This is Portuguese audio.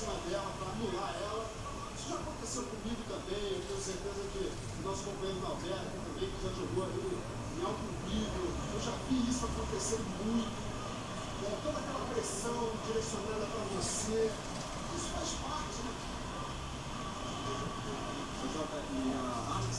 cima dela para anular ela. Isso já aconteceu comigo também. Eu tenho certeza que o nosso companheiro Alberto também, que já jogou ali em alto nível, eu já vi isso acontecer muito. Toda aquela pressão direcionada para você, isso faz parte, né? E a